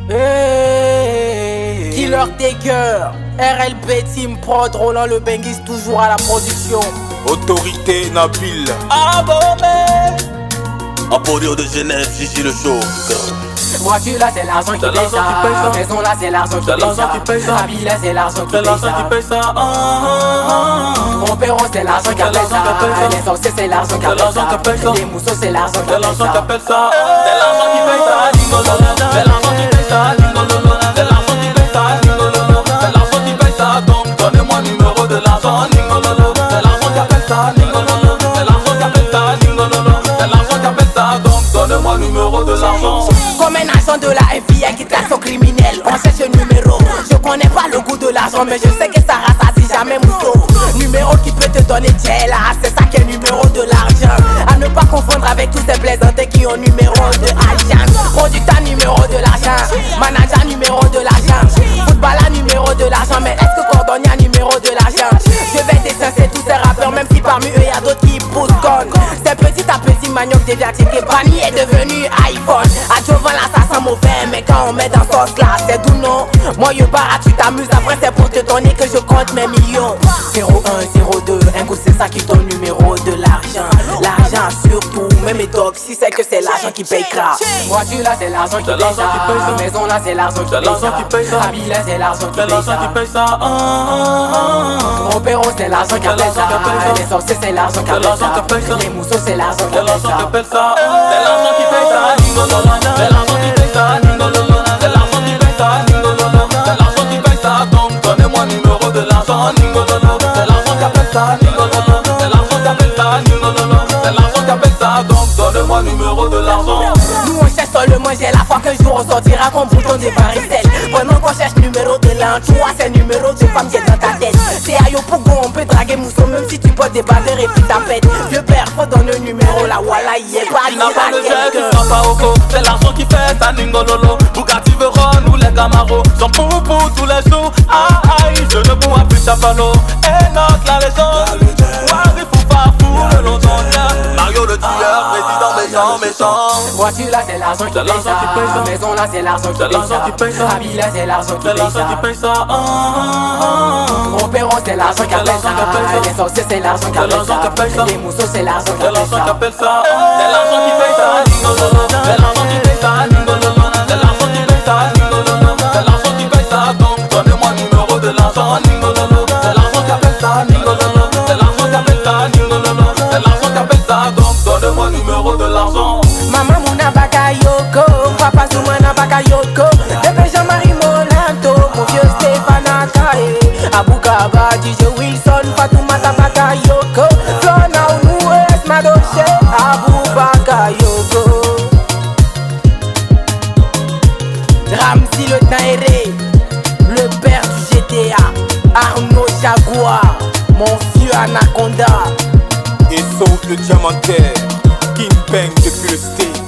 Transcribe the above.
Hey. Killer Taker, RLB Team Prod, Roland le Bengis toujours à la production. Autorité Nabil. Abomé. Apollyon de Genève, Gigi le show. Voiture là c'est l'argent qui paye ça. Maison là c'est l'argent qui paye ça. Habit là c'est l'argent qui paye ça. Mon perron c'est l'argent qui paye ça. Les sorciers c'est l'argent qui paye ça. Les mousseaux c'est l'argent qui paye ça. C'est l'argent qui paye ça. C'est l'argent qui paye ça. C'est l'argent qui paye ça. C'est l'argent qui paye ça. Donc donnez-moi le numéro de l'argent. C'est l'argent qui appelle ça. C'est l'argent qui appelle ça. C'est l'argent qui appelle ça. Donc donnez-moi le numéro de l'argent. Comme un agent de la FBI qui traque son criminel, on cherche le numéro. Je connais pas le goût de l'argent, mais je sais que ça rassasie jamais mousseau. Numéro qui peut te donner là, c'est ça qui est numéro de l'argent. À ne pas confondre avec tous ces plaisantés qui ont numéro de agent. Producteur numéro de l'argent, manager numéro de l'argent, footballeur numéro de l'argent, mais est-ce que cordonnier a numéro de l'argent? Je vais décenser tous ces rappeurs, même si parmi eux y a d'autres qui poussent con. C'est petit à petit manioc déviatique, Bani est devenu iPhone. Adjovan là ça sent mauvais, mais quand on met dans sauce là c'est doux non. Moi yo bara tu t'amuses, après c'est pour te donner que je compte mes millions. 0102, un coup c'est ça qui ton numéro de l'argent. L'argent surtout, même mes dogs, si c'est que c'est l'argent qui paye grave. Voiture là c'est l'argent qui paye ça. Maison là c'est l'argent qui paye ça. Habit là c'est l'argent qui paye ça. Mon perron c'est l'argent qui paye ça. Les sorciers c'est l'argent qui paye ça. Les mousseaux c'est l'argent qui paye ça. C'est l'argent qui paye ça. C'est l'argent qui paye ça. C'est l'argent qui paye ça. C'est l'argent qui paye ça. Donc donnez-moi le numéro de l'argent. C'est l'argent qui appelle ça. C'est l'argent qui appelle ça. C'est l'argent qui appelle ça. Donc donnez-moi le numéro de l'argent. Nous on cherche seulement, j'ai la foi qu'un jour on sortira comme bouton de varicelle. Pendant qu'on cherche numéro de l'an, tu vois c'est numéro de femme qui est dans ta tête. C'est à Yopogo, on peut draguer mousseau même si tu portes des bandeurs et puis t'appelles. Vieux père, faut donner le numéro là, voilà, il est pas. Tu n'as pas le jet, tu n'as pas au co. C'est l'argent qui fait ça, Ningololo. Bugatti Veyron ou les Camaro. J'en pour tous les jours. Aïe, je ne bois plus Chapalo. Et notre la légende. Wari Foufa Fou, le londonien. Mario le tueur, président méchant. Voiture là c'est l'argent qui paye ça. Maison là c'est l'argent qui paye ça. Habit là c'est l'argent qui paye ça. Mon perron c'est l'argent qui paye ça. Les sorciers c'est l'argent qui paye ça. Les mousseaux c'est l'argent qui appelle ça. C'est l'argent qui paye ça. C'est l'argent qui paye ça. C'est l'argent qui paye ça. C'est l'argent qui paye ça. Donc donnez-moi le numéro de l'argent. C'est l'argent qui appelle ça. C'est l'argent qui appelle ça. C'est l'argent qui appelle ça. Donc donnez-moi le numéro de l'argent. Maman Mouna Bakayoko, papa Soumana Bakayoko, bébé Jean-Marie Molanto, mon vieux Stéphane Akae, Aboukaba, DJ Wilson, Fatoumata Bakayoko, Flona Ounou, Esmadoche, Abou Bakayoko, Ramzi le Naéré, le père du GTA, Arnaud Jaguar, mon vieux Anaconda, Et sauf le diamantaire, King Bang depuis le stage.